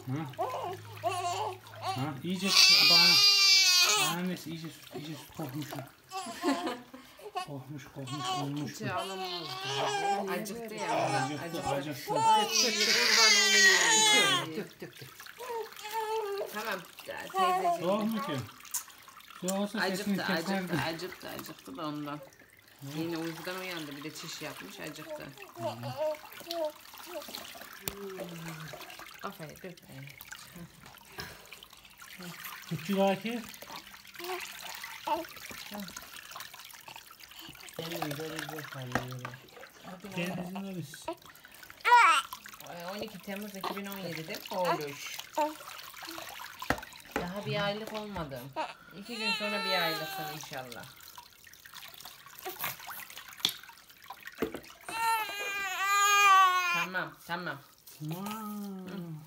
Ha, iyice bana. Annesi iyice süt kokmuş. Kokmuş olmuş. Hiç ağlamaz. Acıktı ya. Acıktı. Kurban olayım. Tük. Tamam teyzeciğim. Soğuk mu ki? Soğuksa sesini keserdi. Acıktı da ondan. Yine uykudan uyandı, bir de çiş yapmış, acıktı. Aferin, dök. Küçük Akif. Denizin orası. 12 Temmuz 2017'de olmuş. Daha bir aylık olmadı. 2 gün sonra bir aylıksın inşallah. Tamam. Wow.